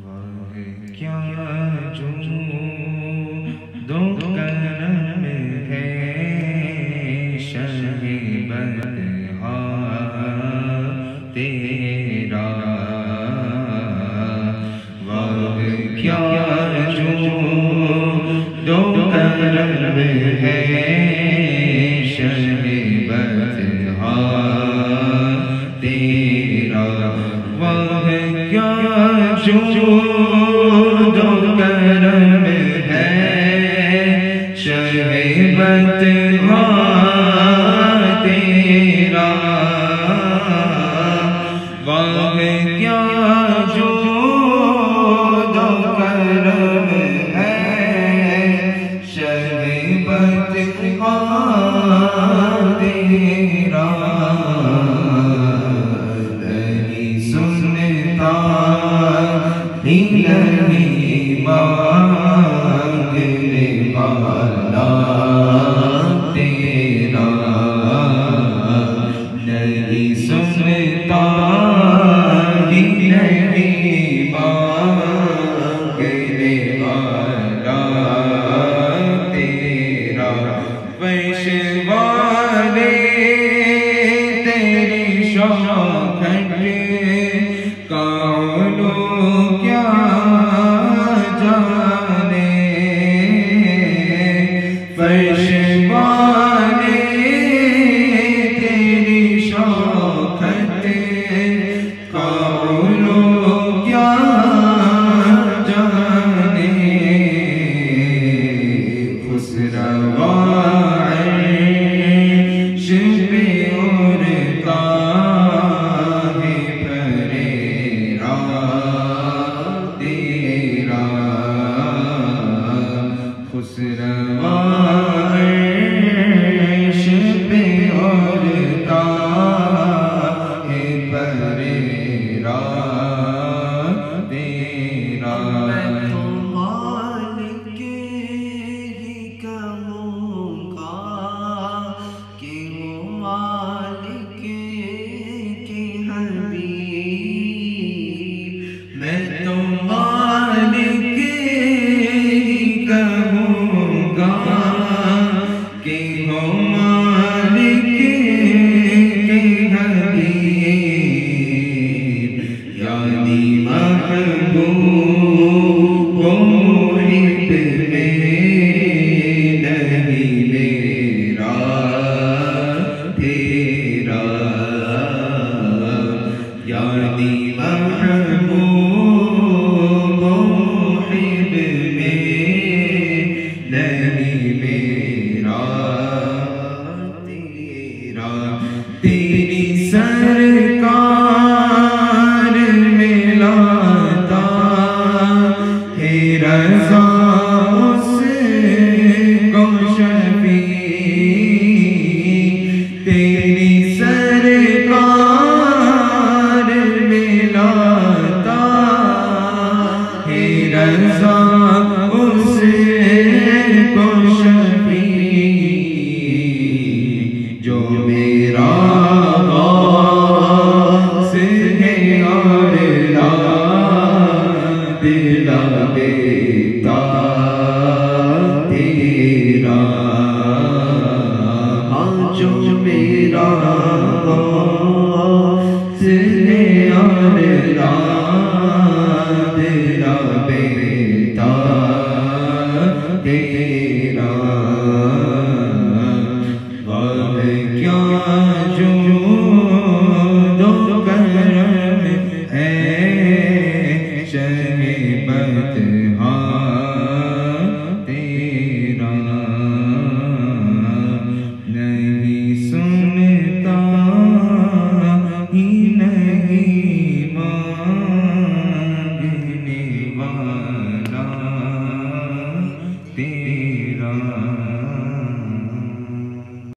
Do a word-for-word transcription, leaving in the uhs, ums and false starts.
کیا جو دو کرم ہے شہ بدہا تیرا، واہ کیا جو دو کرم ہے شہ بدہا تیرا، واہ کیا جو دو کرم ہے شہ بدہا تیرا، واہ کیا جو دو کرم ہے شہ بدہا تیرا، نہیں سنتا نہیں مانگنے والا تیرا، نہیں سنتا نہیں مانگنے والا تیرا، پیشوانے تیری شوکت کا کیا جانے، پیشوانے تیری شوکت کا کیا جانے، خسروا عرش پہ اور کاہ پریرا تیرا، خسروا عرش پہ اور کاہ پریرا تیرا، میں تو مالک ہی کہوں گا کہ وہ مالک کے حبیب، میں تو مالک ہی کہوں گا کہ وہ مالک کے حبیب، یعنی محبوب و محب میں نہیں میرا تیرا، یعنی محبوب و محب میں نہیں میرا تیرا، تیری سرکار میں لاتا ہے رضا اس کو شفیع، تیری سرکار میں لاتا ہے رضا اس کو شفیع، جو میرا غوث ہے اور لا دلا دیتا تیرا، ہاں جو میرا غوث ہے اور لا دلا دیتا تیرا، واہ کیا جو